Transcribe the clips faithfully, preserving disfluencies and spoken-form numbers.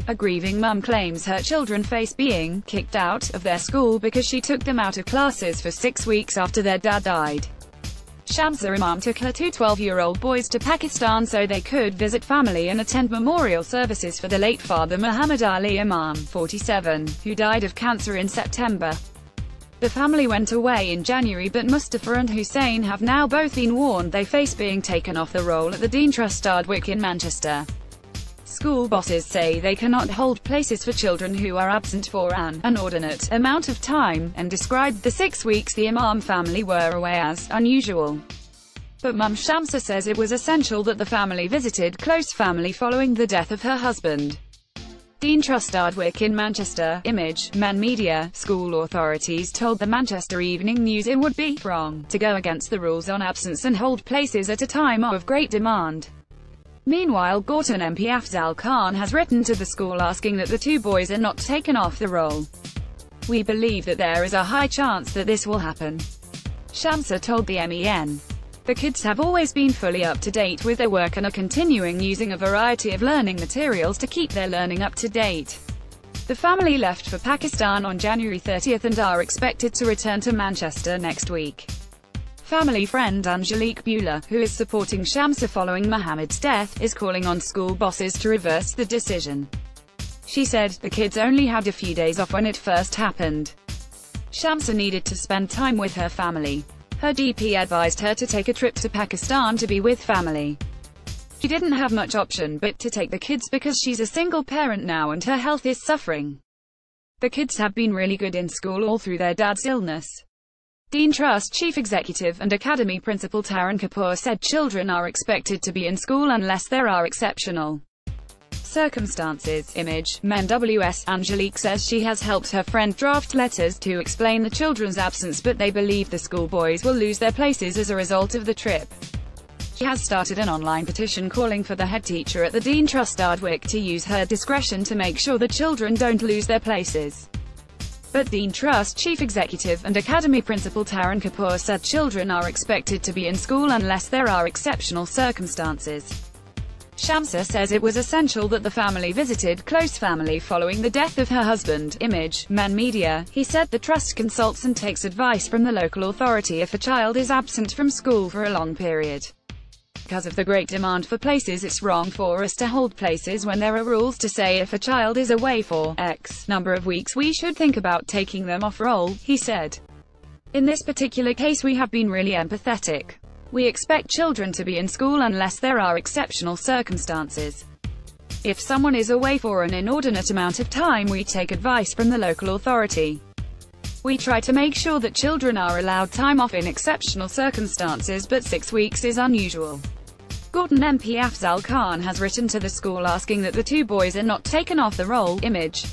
A grieving mum claims her children face being kicked out of their school because she took them out of classes for six weeks after their dad died. Shamsa Imam took her two twelve-year-old boys to Pakistan so they could visit family and attend memorial services for the late father Muhammad Ali Imam, forty-seven, who died of cancer in September. The family went away in January, but Mustafa and Hussein have now both been warned they face being taken off the roll at the Dean Trust Ardwick in Manchester. School bosses say they cannot hold places for children who are absent for an inordinate amount of time, and described the six weeks the Imam family were away as unusual. But Mum Shamsa says it was essential that the family visited close family following the death of her husband. Dean Trust Ardwick in Manchester. Image, Men Media. School authorities told the Manchester Evening News it would be wrong to go against the rules on absence and hold places at a time of great demand. Meanwhile, Gorton M P Afzal Khan has written to the school asking that the two boys are not taken off the roll. "We believe that there is a high chance that this will happen," Shamsa told the M E N. The kids have always been fully up to date with their work and are continuing using a variety of learning materials to keep their learning up to date. The family left for Pakistan on January thirtieth and are expected to return to Manchester next week. Family friend Angelique Bueller, who is supporting Shamsa following Mohammed's death, is calling on school bosses to reverse the decision. She said, "The kids only had a few days off when it first happened. Shamsa needed to spend time with her family. Her D P advised her to take a trip to Pakistan to be with family. She didn't have much option but to take the kids because she's a single parent now and her health is suffering. The kids have been really good in school all through their dad's illness." Dean Trust Chief Executive and Academy Principal Taran Kapoor said children are expected to be in school unless there are exceptional circumstances. Image, Men W S. Angelique says she has helped her friend draft letters to explain the children's absence, but they believe the schoolboys will lose their places as a result of the trip. She has started an online petition calling for the head teacher at the Dean Trust Ardwick to use her discretion to make sure the children don't lose their places. But Dean Trust Chief Executive and Academy Principal Taran Kapoor said children are expected to be in school unless there are exceptional circumstances. Shamsa says it was essential that the family visited close family following the death of her husband. Image, Men Media. He said the trust consults and takes advice from the local authority if a child is absent from school for a long period. Because of the great demand for places, it's wrong for us to hold places when there are rules to say if a child is away for X number of weeks we should think about taking them off roll, he said. In this particular case we have been really empathetic. We expect children to be in school unless there are exceptional circumstances. If someone is away for an inordinate amount of time we take advice from the local authority. We try to make sure that children are allowed time off in exceptional circumstances, but six weeks is unusual. Gorton M P Afzal Khan has written to the school asking that the two boys are not taken off the roll. Image,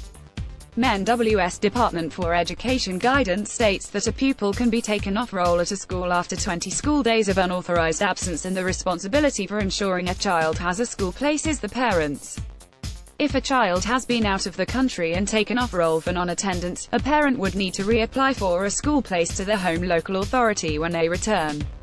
Men W S. Department for Education guidance states that a pupil can be taken off roll at a school after twenty school days of unauthorized absence, and the responsibility for ensuring a child has a school place is the parents'. If a child has been out of the country and taken off roll for non-attendance, a parent would need to reapply for a school place to their home local authority when they return.